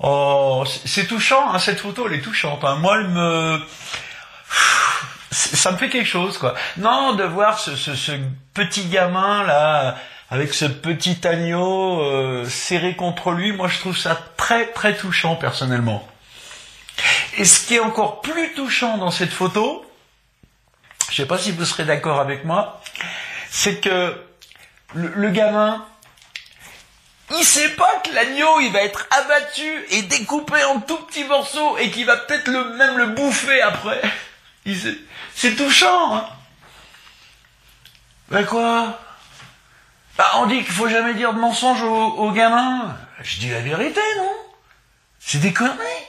Oh, c'est touchant, hein, cette photo, elle est touchante. Hein. Moi, ça me fait quelque chose, quoi. Non, de voir ce petit gamin là, avec ce petit agneau serré contre lui, moi, je trouve ça très très touchant personnellement. Et ce qui est encore plus touchant dans cette photo, je sais pas si vous serez d'accord avec moi, c'est que le gamin, il sait pas que l'agneau, il va être abattu et découpé en tout petits morceaux et qu'il va peut-être même le bouffer après. C'est touchant, hein. Ben quoi? Bah, on dit qu'il faut jamais dire de mensonge aux gamins. Je dis la vérité, non? C'est des conneries.